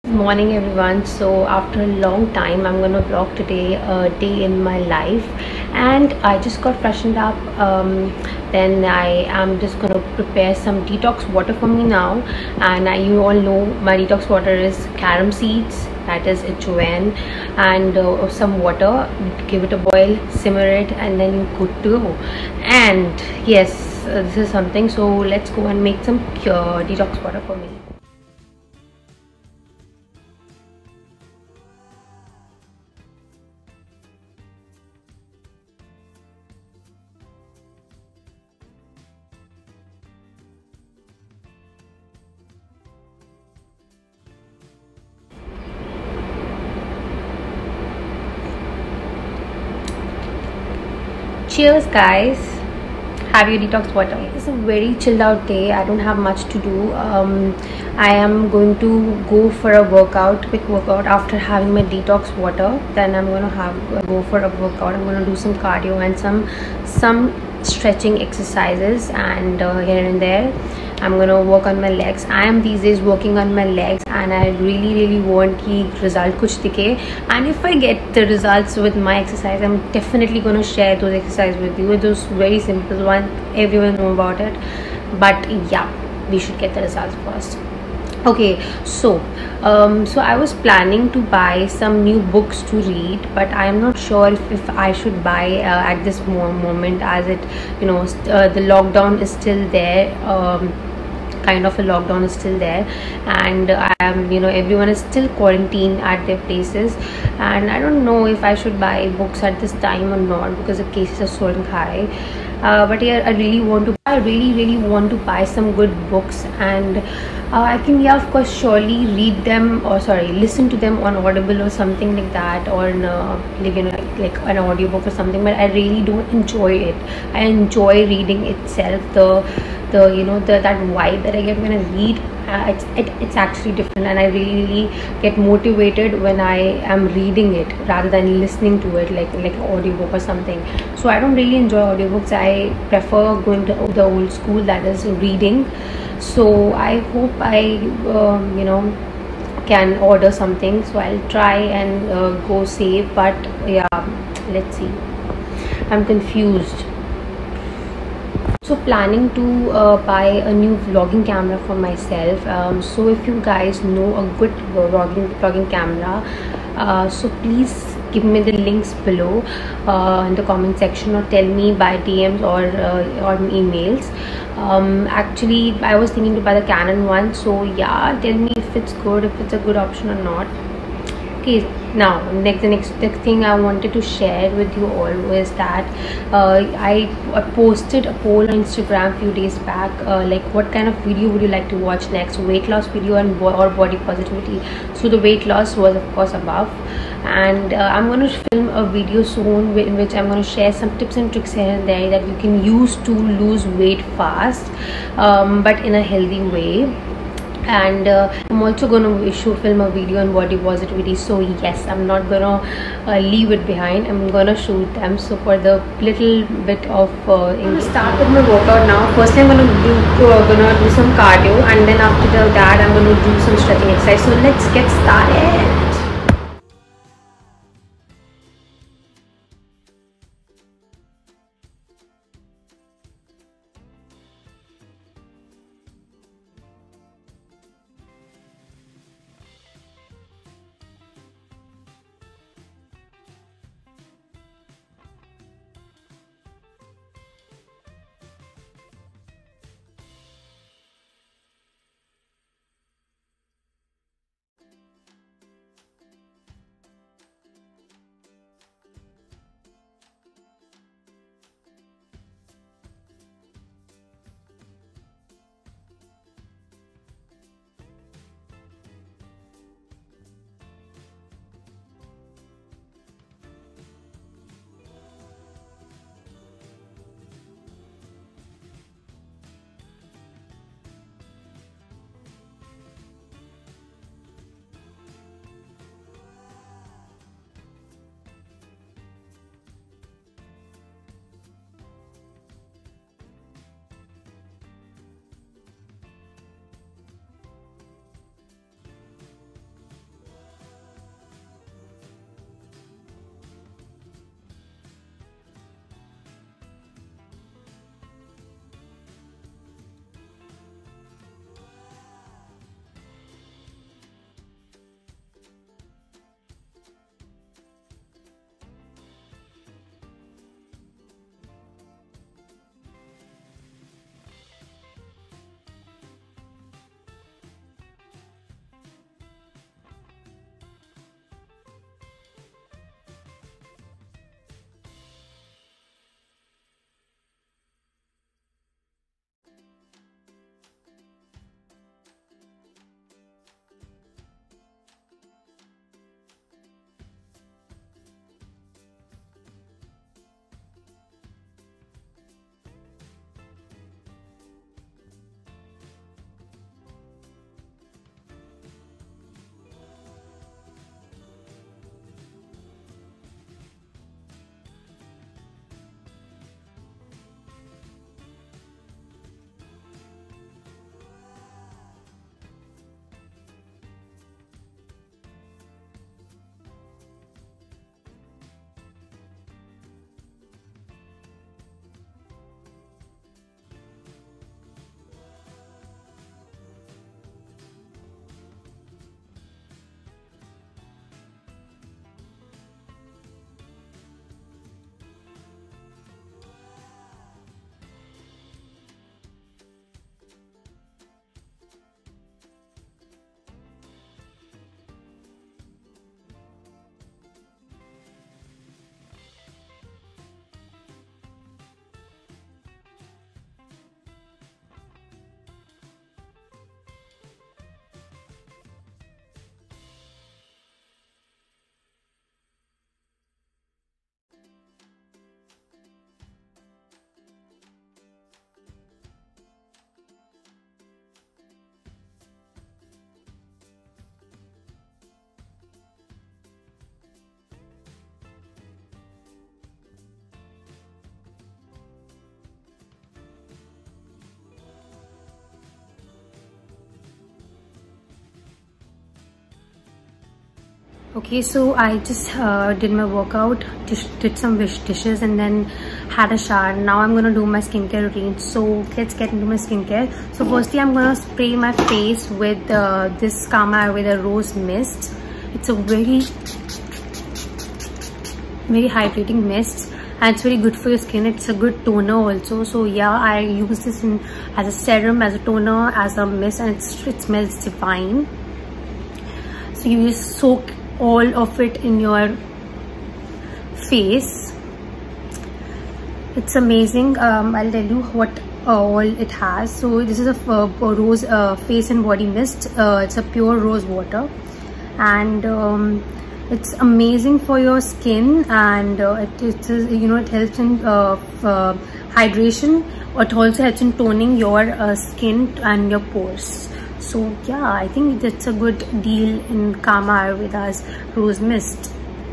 Morning everyone. So after a long time I'm gonna vlog today a day in my life, and I just got freshened up. Then I am just gonna prepare some detox water for me now, and you all know my detox water is carom seeds, that is HON, and some water. Give it a boil, simmer it, and then you're good to go. And yes, this is something. So let's go and make some detox water for me. Cheers guys, have your detox water. It's a very chilled out day. I don't have much to do. I am going to go for a quick workout after having my detox water. Then I'm going to go for a workout. I'm going to do some cardio and some stretching exercises, and here and there I'm gonna work on my legs. I am these days working on my legs, and I really want कि result कुछ दिखे. And if I get the results with my exercise, I'm definitely gonna share those exercises with you. Those very simple one, everyone know about it. But yeah, we should get the results first. Okay, so I was planning to buy some new books to read, but I am not sure if I should buy at this moment, as the lockdown is still there. Kind of a lockdown is still there, and everyone is still quarantined at their places, and I don't know if I should buy books at this time or not, because the cases are soaring high. But yeah, I really want to buy some good books, and I can, yeah, of course, surely read them, or sorry, listen to them on Audible or something like that, or like an audiobook or something. But I really don't enjoy it. I enjoy reading itself, that vibe that I get when I read. It's actually different, and I really get motivated when I am reading it rather than listening to it like an audiobook or something. So I don't really enjoy audiobooks. I prefer going to the old school, that is reading. So I hope I can order something, so I'll try and go save. But yeah, let's see, I'm confused. So planning to buy a new vlogging camera for myself. So if you guys know a good vlogging camera, so please give me the links below in the comment section, or tell me by DMs or emails. Actually, I was thinking to buy the Canon one, so yeah, tell me if it's good, if it's a good option or not. Okay, now the next thing I wanted to share with you all was that I posted a poll on Instagram few days back, like what kind of video would you like to watch next, weight loss video or body positivity. So the weight loss was of course above, and I'm going to film a video soon in which I'm going to share some tips and tricks here and there that you can use to lose weight fast, but in a healthy way. And I'm also going to film a video on body positivity. So yes, I'm not gonna leave it behind. I'm gonna shoot them. So for the little bit of I'm gonna start with my workout now. Firstly, I'm gonna do some cardio, and then after that I'm gonna do some stretching exercise. So let's get started. Okay, so I just did my workout, just did some dishes and then had a shower. Now I'm gonna do my skincare routine. So let's get into my skincare. So firstly, I'm gonna spray my face with this Kama Ayurveda Rose Mist. It's a very hydrating mist and it's very good for your skin. It's a good toner also. So yeah, I use this as a serum, as a toner, as a mist, and it smells divine. So you just soak all of it in your face. It's amazing. I'll tell you what all it has. So this is a rose face and body mist. It's a pure rose water, and it's amazing for your skin, and it is, you know, it helps in hydration. It also helps in toning your skin and your pores. So yeah, I think that's a good deal in Kama Ayurveda's Rose Mist.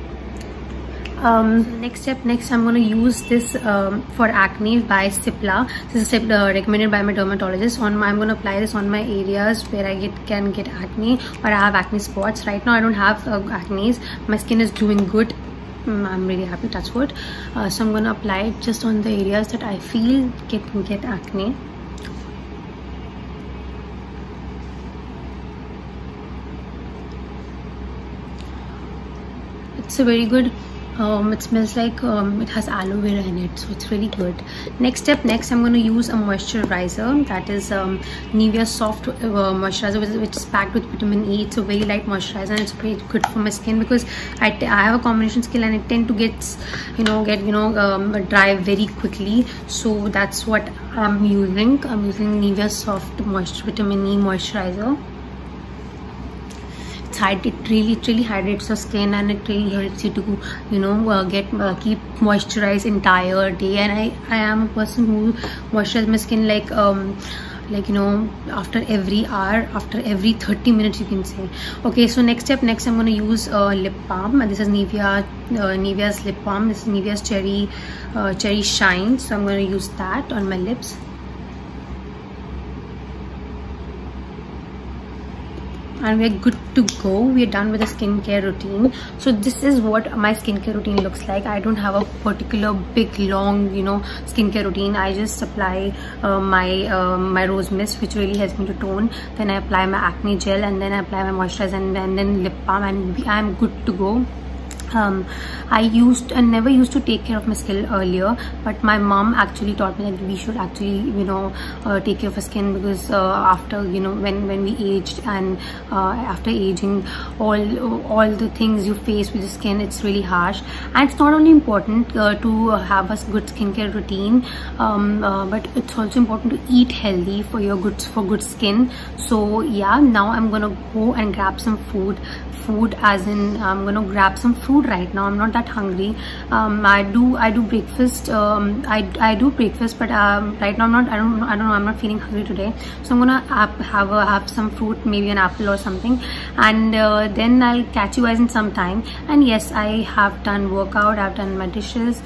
Next I'm going to use this for acne by Cipla. This is recommended by my dermatologist. I'm going to apply this on my areas where I can get acne, or I have acne spots. Right now I don't have acne. My skin is doing good. I'm really happy, touch wood. So I'm going to apply it just on the areas that I feel get acne. It's a very good, it smells like it has aloe vera in it, so it's really good. Next I'm going to use a moisturizer, that is Nivea Soft moisturizer, which is packed with vitamin E. It's a very light moisturizer and it's very good for my skin because I have a combination skin and it tend to get dry very quickly. So that's what I'm using. I'm using Nivea Soft vitamin E moisturizer. It really hydrates your skin, and it really helps you to keep moisturized entire day. And I am a person who moisturizes my skin like after every hour, after every 30 minutes, you can say. Okay, so next I'm going to use lip balm. This is Nivea's lip balm. This is Nivea's cherry shine. So I'm going to use that on my lips. And we're good to go. We're done with the skincare routine. So this is what my skincare routine looks like. I don't have a particular big long skincare routine. I just apply my rose mist, which really helps me to tone. Then I apply my acne gel, and then I apply my moisturizer, and then lip balm, and I'm good to go. I never used to take care of my skin earlier, but my mom actually taught me that we should actually take care of our skin, because after when we aged, and after aging, all the things you face with the skin, it's really harsh. And it's not only important to have a good skincare routine, but it's also important to eat healthy for good skin. So yeah, now I'm gonna go and grab some food, as in I'm gonna grab some food right now. I'm not that hungry. I do breakfast. I do breakfast, but right now I don't know. I'm not feeling hungry today, so I'm gonna have some fruit, maybe an apple or something, and then I'll catch you guys in some time. And yes, I have done workout. I've done my dishes.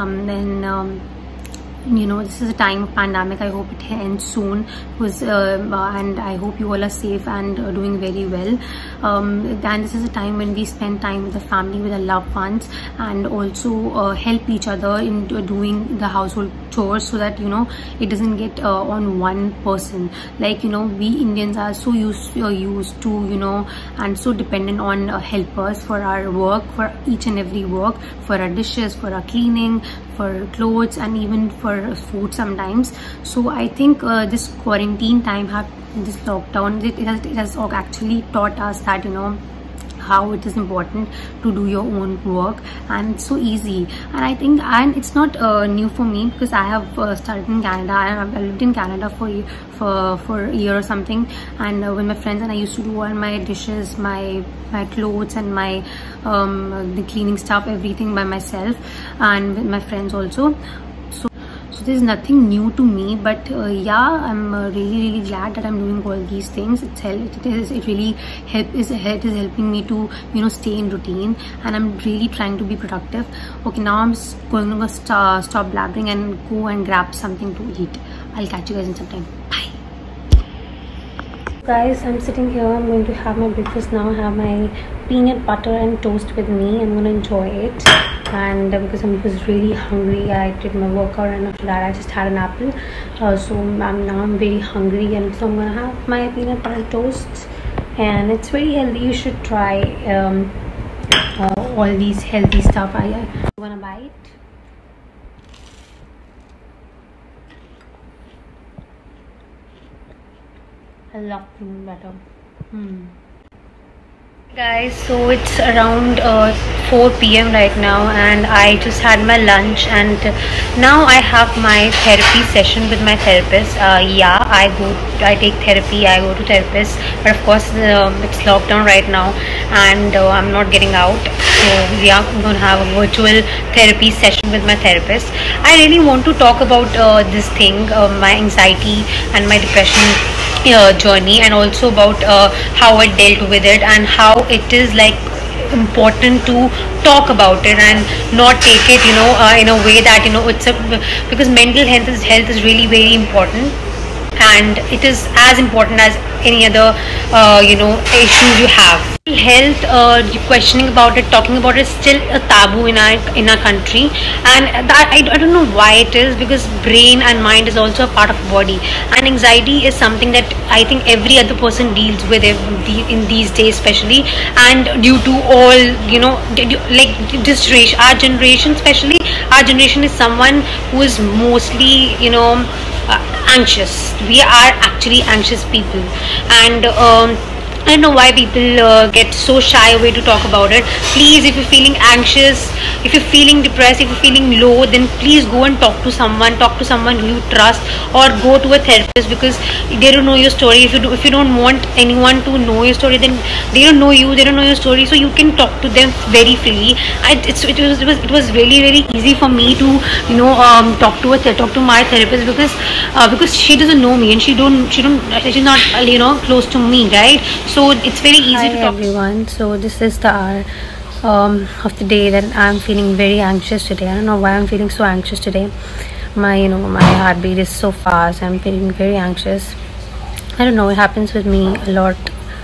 This is a time of pandemic. I hope it ends soon, because and I hope you all are safe and doing very well. And this is a time when we spend time with the family, with our loved ones, and also help each other in doing the household chores, so that it doesn't get on one person. Like we Indians are so used to and so dependent on helpers for our work, for each and every work, for our dishes, for our cleaning, for clothes, and even for food sometimes. So I think this quarantine time, this lockdown, it has actually taught us that how it is important to do your own work, and it's so easy. And I think, and it's not new for me, because I have started in Canada. I lived in Canada for a year or something, and with my friends, and I used to do all my dishes, my clothes, and my the cleaning stuff, everything by myself, and with my friends also. So there's nothing new to me, but yeah, I'm really glad that I'm doing all these things. It really is helping me to stay in routine, and I'm really trying to be productive. Okay, now I'm going to stop blabbering and go and grab something to eat. I'll catch you guys in some time. Bye. Guys, I'm sitting here. I'm going to have my breakfast now. I have my peanut butter and toast with me. I'm going to enjoy it. And because I was really hungry, I did my workout, and after that I just had an apple. So I'm very hungry, and so I'm going to have my peanut butter toast. And it's very healthy. You should try all these healthy stuff. I want to bite. I love peanut butter. Guys, so it's around 4 p.m. right now, and I just had my lunch, and now I have my therapy session with my therapist. Yeah, I take therapy, I go to therapist, but of course it's lockdown right now, and I'm not getting out. So yeah, I'm going to have a virtual therapy session with my therapist. I really want to talk about this thing, my anxiety and my depression journey, and also about how I dealt with it, and how it is like important to talk about it and not take it in a way that it's a, because mental health is really very important, and it is as important as any other issues you have. Health, questioning about it, talking about it is still a taboo in our country, and that I don't know why it is, because brain and mind is also a part of the body, and anxiety is something that I think every other person deals with in these days especially, and due to all like this generation, especially our generation, is someone who is mostly anxious. We are actually anxious people, and I don't know why people get so shy away to talk about it. Please, if you're feeling anxious, if you're feeling depressed, if you're feeling low, then please go and talk to someone who you trust, or go to a therapist, because they don't know your story. If you don't want anyone to know your story, then they don't know you, they don't know your story, so you can talk to them very freely. It was really very easy for me to talk to my therapist, because she doesn't know me, and she's not close to me, right? So it's very easy to talk. Hi everyone, so this is the hour of the day that I'm feeling very anxious today. I don't know why I'm feeling so anxious today. My heartbeat is so fast. I'm feeling very anxious. I don't know, it happens with me a lot.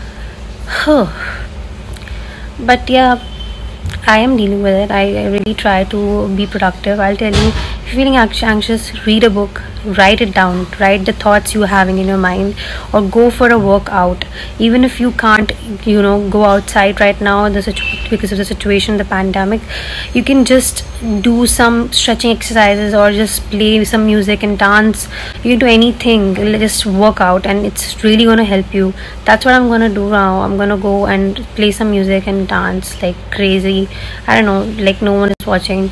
But yeah, I am dealing with it. I really try to be productive. I'll tell you, if you're feeling anxious, read a book, write it down, write the thoughts you're having in your mind, or go for a workout. Even if you can't go outside right now because of the situation, the pandemic, you can just do some stretching exercises, or just play some music and dance. You can do anything, just work out, and it's really going to help you. That's what I'm going to do now. I'm going to go and play some music and dance like crazy. I don't know, like no one is watching.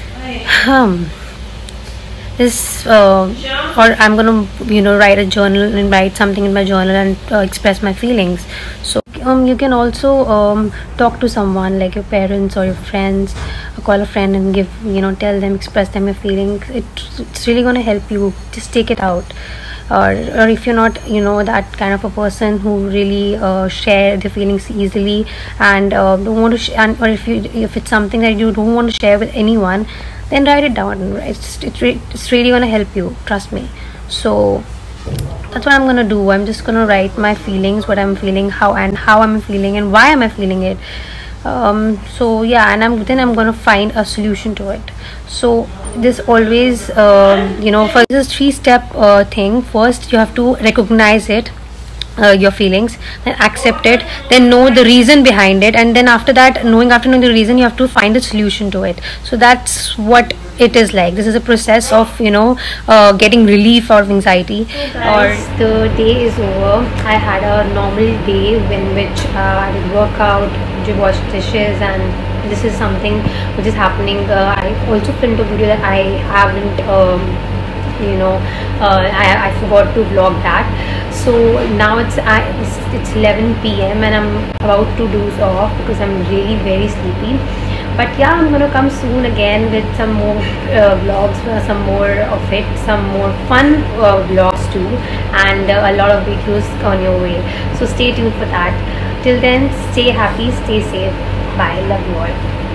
Or I'm gonna write a journal and write something in my journal and express my feelings. So you can also talk to someone like your parents or your friends, call a friend and tell them, express them your feelings. It's really gonna help you. Just take it out. Or if you're not that kind of a person who really share the feelings easily, and don't want to or if it's something that you don't want to share with anyone, then write it down. It's really gonna help you, trust me. So that's what I'm gonna do. I'm just gonna write my feelings, what I'm feeling, how I'm feeling, and why am I feeling it. So yeah, and I'm gonna find a solution to it. So this always for this 3-step thing. First, you have to recognize it, your feelings, then accept it, then know the reason behind it, and then after knowing the reason, you have to find a solution to it. So that's what it is like. This is a process of getting relief out of anxiety. Or the day is over. I had a normal day in which I did work out, to wash dishes, and this is something which is happening. I also filmed a video that I haven't I forgot to vlog that. So now it's 11 p.m. and I'm about to doze off because I'm really very sleepy. But yeah, I'm gonna come soon again with some more vlogs, some more of it, some more fun vlogs too, and a lot of videos on your way. So stay tuned for that. Till then, stay happy, stay safe. Bye. Love you all.